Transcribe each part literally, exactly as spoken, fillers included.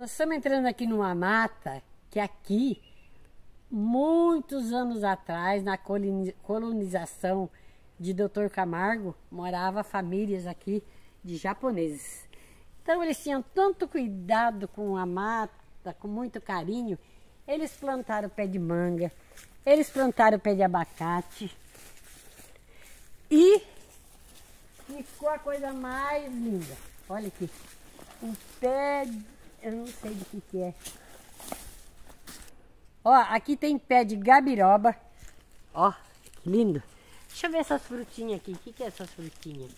Nós estamos entrando aqui numa mata que aqui, muitos anos atrás, na colonização de doutor Camargo, morava famílias aqui de japoneses. Então eles tinham tanto cuidado com a mata, com muito carinho. Eles plantaram pé de manga, eles plantaram pé de abacate e ficou a coisa mais linda. Olha aqui, um pé, eu não sei do que que é. Ó, aqui tem pé de gabiroba. Ó, que lindo. Deixa eu ver essas frutinhas aqui. O que que é essas frutinhas?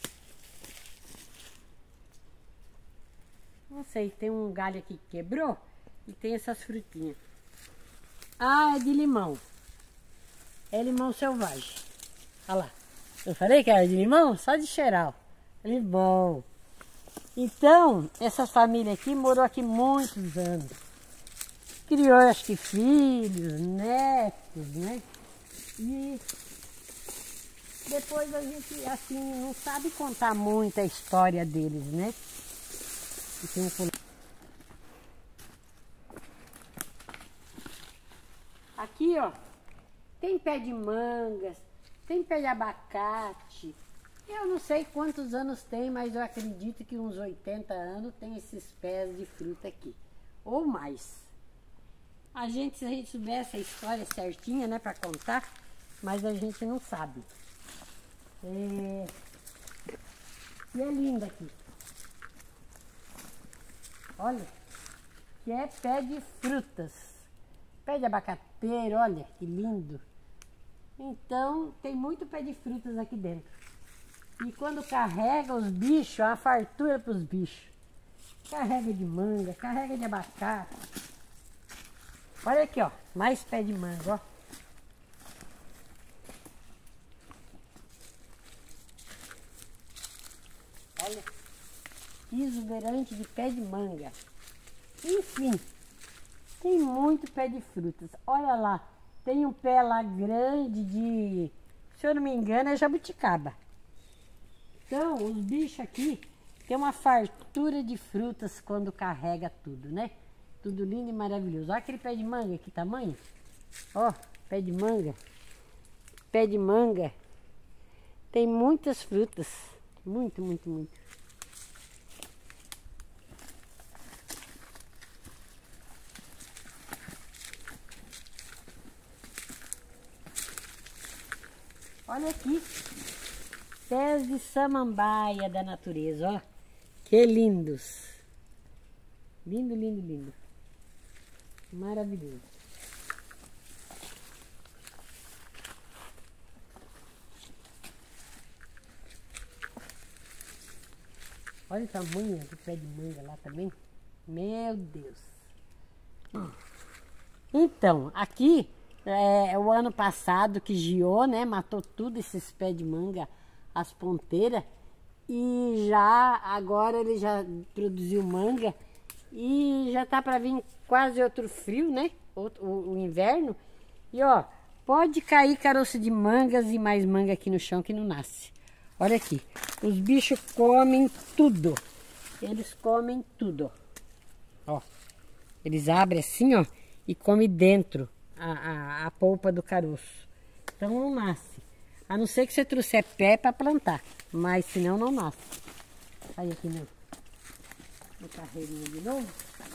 Não sei, tem um galho aqui que quebrou e tem essas frutinhas. Ah, é de limão. É limão selvagem. Olha lá. Eu falei que era de limão? Só de cheirar, ó. Limão. Então, essas famílias aqui morou aqui muitos anos. Criou, acho que, filhos, netos, né? E depois a gente, assim, não sabe contar muito a história deles, né? E tem um... Aqui, ó, tem pé de mangas, tem pé de abacate. Eu não sei quantos anos tem, mas eu acredito que uns oitenta anos tem esses pés de fruta aqui, ou mais. A gente, se a gente soubesse a história certinha, né, para contar, mas a gente não sabe. É... E é lindo aqui. Olha, que é pé de frutas. Pé de abacateiro, olha que lindo. Então, tem muito pé de frutas aqui dentro. E quando carrega os bichos, é uma fartura para os bichos. Carrega de manga, carrega de abacate. Olha aqui, ó, mais pé de manga, ó. Olha, que exuberante de pé de manga. Enfim, tem muito pé de frutas. Olha lá, tem um pé lá grande de, se eu não me engano, é jabuticaba. Então, os bichos aqui tem uma fartura de frutas quando carrega tudo, né? Tudo lindo e maravilhoso. Olha aquele pé de manga, que tamanho. Ó, pé de manga. Pé de manga. Tem muitas frutas. Muito, muito, muito. Olha aqui. Pés de samambaia da natureza, ó. Que lindos. Lindo, lindo, lindo. Maravilhoso. Olha o tamanho do pé de manga lá também. Meu Deus. Então, aqui é o ano passado que giou, né? Matou tudo esses pés de manga, as ponteiras. E já, agora ele já produziu manga. E já tá para vir quase outro frio, né? Outro, o, o inverno. E ó, pode cair caroço de mangas e mais manga aqui no chão que não nasce. Olha aqui, os bichos comem tudo. Eles comem tudo. Ó, eles abrem assim, ó, e comem dentro a, a, a polpa do caroço. Então não nasce. A não ser que você trouxer pé para plantar, mas senão não nasce. Aí aqui no, no carreirinho de novo.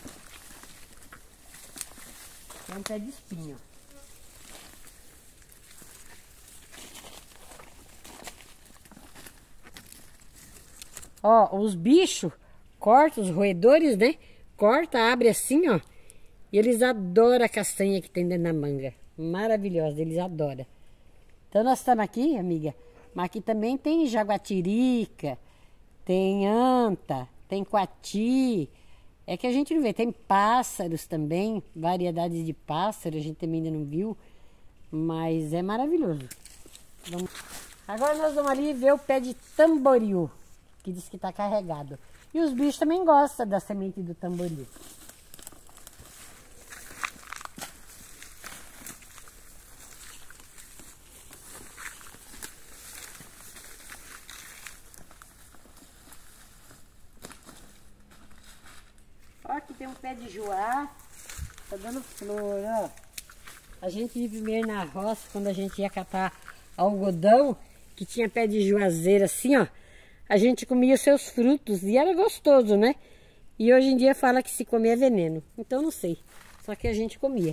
É um pé de espinho. Ó, os bichos cortam, os roedores, né? Corta, abre assim, ó. E eles adoram a castanha que tem dentro da manga. Maravilhosa, eles adoram. Então nós estamos aqui, amiga, mas aqui também tem jaguatirica, tem anta, tem coati. É que a gente não vê, tem pássaros também, variedades de pássaros, a gente também ainda não viu, mas é maravilhoso. Vamos... Agora nós vamos ali ver o pé de tamboriu, que diz que está carregado. E os bichos também gostam da semente do tamboriu. Ó, aqui tem um pé pé de joá, tá dando flor, ó. A gente ia primeiro na roça, quando a gente ia catar algodão, que tinha pé de juazeiro assim, ó. A gente comia os seus frutos e era gostoso, né? E hoje em dia fala que se comer é veneno. Então não sei. Só que a gente comia.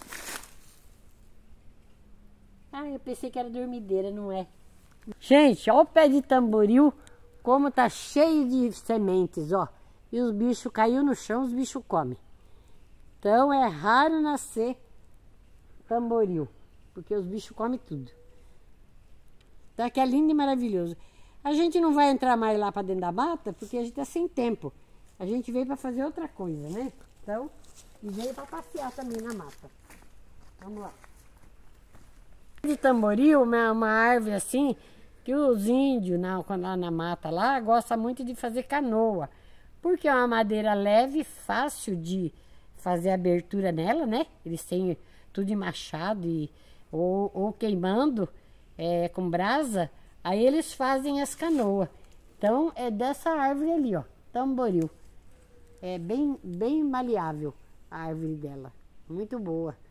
Ah, eu pensei que era dormideira, não é? Gente, ó o pé de tamboril, como tá cheio de sementes, ó. E os bichos caiu no chão, os bichos comem. Então é raro nascer tamboril, porque os bichos comem tudo. Tá que é lindo e maravilhoso. A gente não vai entrar mais lá para dentro da mata, porque a gente tá sem tempo. A gente veio para fazer outra coisa, né? Então, e veio para passear também na mata. Vamos lá. De tamboril, uma, uma árvore assim, que os índios na, lá na mata lá gostam muito de fazer canoa. Porque é uma madeira leve, fácil de fazer abertura nela, né? Eles têm tudo de machado e, ou, ou queimando é, com brasa, aí eles fazem as canoas. Então é dessa árvore ali, ó, tamboril. É bem, bem maleável a árvore dela, muito boa.